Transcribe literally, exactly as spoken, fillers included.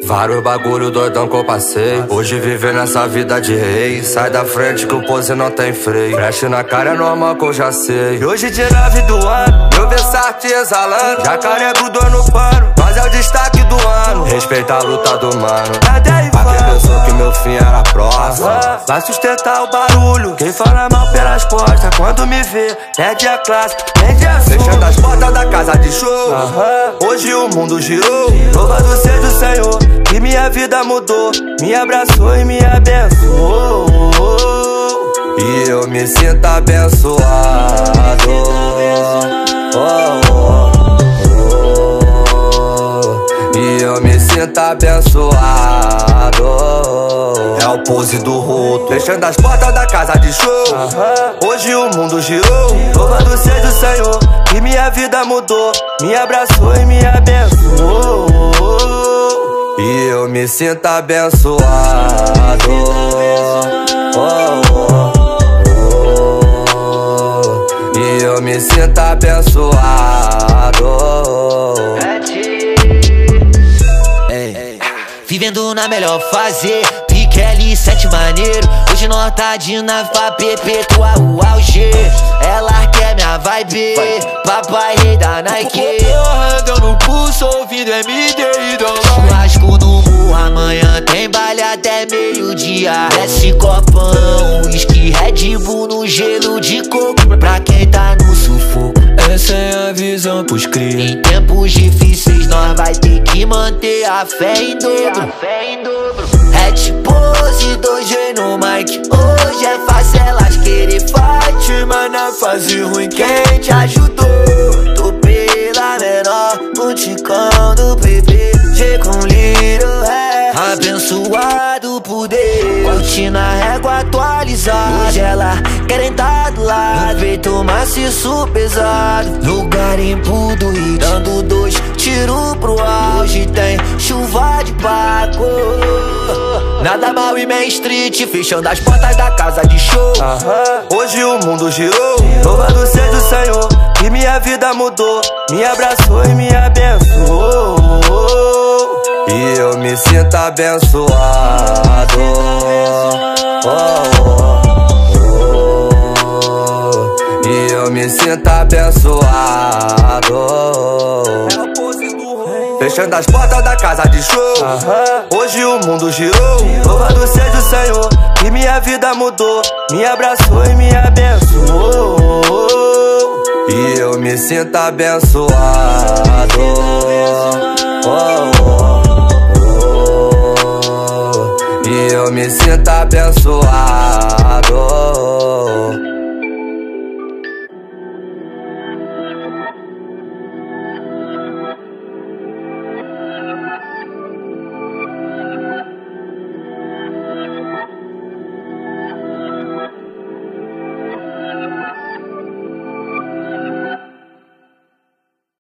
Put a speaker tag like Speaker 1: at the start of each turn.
Speaker 1: Vários bagulho doidão que eu passei. Hoje viver nessa vida de rei. Sai da frente que o pose não tem freio. Flash na cara é normal que eu já sei. E hoje dia nove do ano, meu Versace exalando. Jacaré grudou no pano, mas é o destaque do ano. Respeita a luta do mano. Pra quem pensou que meu fim era próximo, vai sustentar o barulho. Quem fala mal pelas costas, quando me vê, perde a classe, perde a sua. Fechando as portas da casa de show. Hoje o mundo girou. Louvado seja o Senhor, que minha vida mudou, me abraçou e me abençoou. E eu me sinto abençoado. Oh, oh, oh. E eu me sinto abençoado. É o pose do roto, fechando as portas da casa de show. Hoje o mundo girou. Louvado seja o Senhor, que minha vida mudou, me abraçou e me abençoou. E eu me sinto abençoado. Oh, oh, oh. E eu me sinto abençoado.
Speaker 2: Ei, vivendo na melhor fase, pique L sete maneiro. Hoje nós tá de nave pra perpetuar o auge. Ela quer minha vibe, papai rei da Nike.
Speaker 3: Porradão no pulso, ouvindo M D e Dom.
Speaker 2: Churrasco no morro, amanhã tem baile até meio-dia. Desce copão, whisky, Red Bull no gelo de coco, pra quem tá no sufoco.
Speaker 3: Essa é a visão pros cria.
Speaker 2: Em tempos difíceis nós vai ter que manter a fé em dobro. Red pose, dois G no mic. Hoje é fácil elas querer fight, mas na fase ruim quem te ajudou? Tô pela menor, no ticão do bebê. G com Little é abençoado por Deus. Curtindo a régua atualizada, hoje ela querem tá do lado. No peito maciço pesado, no garimpo do hit, dando dois tiros pro ar. Hoje tem chuva de Paco. Nada mal e Main Street, fechando as portas da casa de show.
Speaker 1: Hoje o mundo girou. Louvado seja o Senhor, que minha vida mudou, me abraçou e me abençoou. E eu me sinto abençoado. Oh, oh, oh. E eu me sinto abençoado. Fechando as portas da casa de show. Hoje o mundo girou. Louvado seja o Senhor, que minha vida mudou, me abraçou e me abençoou. E eu me sinto abençoado. Oh, oh, oh. E eu me sinto abençoado.